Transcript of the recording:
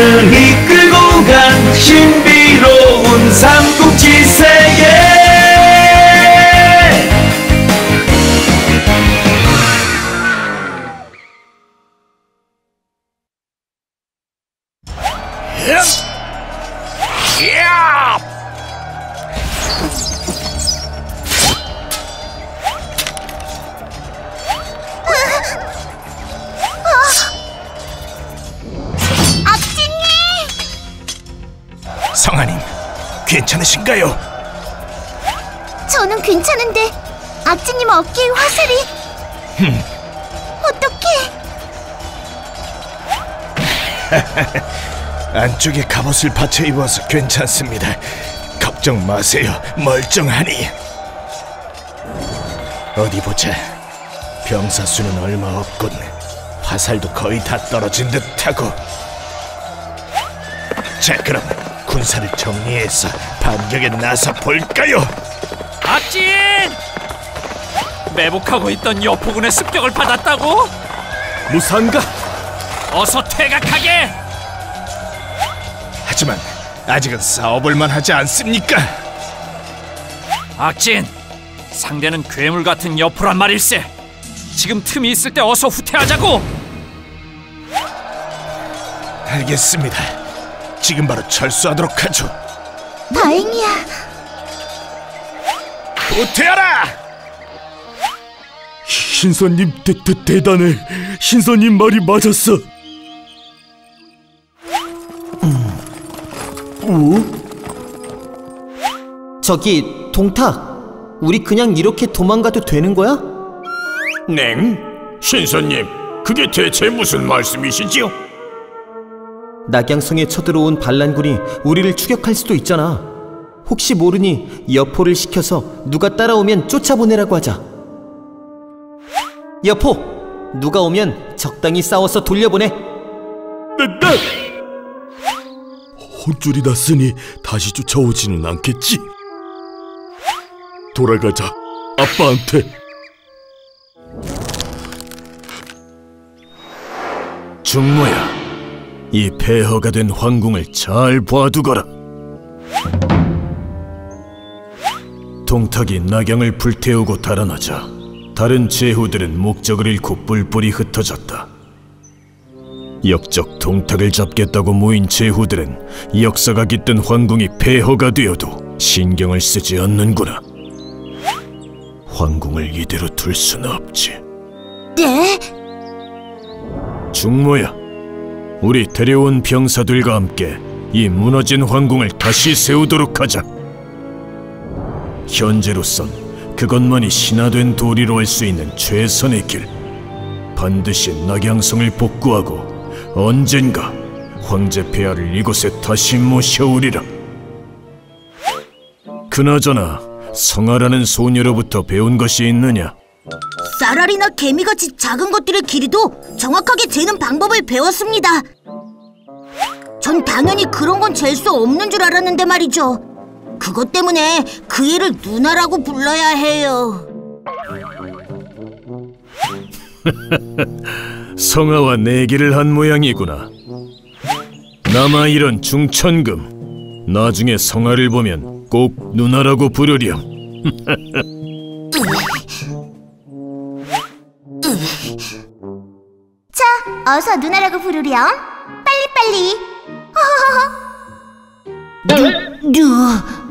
나를 이끌고 간 신비로운 삼국지 세계. 성아님, 괜찮으신가요? 저는 괜찮은데 악지님 어깨에 화살이... 어떡해. 안쪽에 갑옷을 받쳐 입어서 괜찮습니다. 걱정 마세요, 멀쩡하니. 어디 보자. 병사 수는 얼마 없군. 화살도 거의 다 떨어진 듯하고. 자, 그럼 군사를 정리해서 반격에 나서 볼까요? 악진! 매복하고 있던 여포군의 습격을 받았다고? 무사한가? 어서 퇴각하게! 하지만 아직은 싸워볼만 하지 않습니까? 악진! 상대는 괴물 같은 여포란 말일세. 지금 틈이 있을 때 어서 후퇴하자고! 알겠습니다. 지금 바로 철수하도록 하죠. 다행이야. 후퇴하라! 신선님 대단해. 신선님 말이 맞았어. 저기 동탁, 우리 그냥 이렇게 도망가도 되는 거야? 냉? 신선님, 그게 대체 무슨 말씀이시지요? 낙양성에 쳐들어온 반란군이 우리를 추격할 수도 있잖아. 혹시 모르니 여포를 시켜서 누가 따라오면 쫓아보내라고 하자. 여포! 누가 오면 적당히 싸워서 돌려보내. 혼쭐이 났으니 다시 쫓아오지는 않겠지? 돌아가자, 아빠한테. 중모야, 이 폐허가 된 황궁을 잘 봐두거라. 동탁이 낙양을 불태우고 달아나자 다른 제후들은 목적을 잃고 뿔뿔이 흩어졌다. 역적 동탁을 잡겠다고 모인 제후들은 역사가 깃든 황궁이 폐허가 되어도 신경을 쓰지 않는구나. 황궁을 이대로 둘 수는 없지. 네? 중모야, 우리 데려온 병사들과 함께 이 무너진 황궁을 다시 세우도록 하자. 현재로선 그것만이 신화된 도리로 할 수 있는 최선의 길. 반드시 낙양성을 복구하고 언젠가 황제 폐하를 이곳에 다시 모셔오리라. 그나저나 성아라는 소녀로부터 배운 것이 있느냐? 쌀알이나 개미같이 작은 것들의 길이도 정확하게 재는 방법을 배웠습니다. 전 당연히 그런 건 잴 수 없는 줄 알았는데 말이죠. 그것 때문에 그 애를 누나라고 불러야 해요. 성아와 내기를 한 모양이구나. 남아 이런 중천금, 나중에 성아를 보면 꼭 누나라고 부르렴. 자, 어서 누나라고 부르렴. 빨리빨리. 누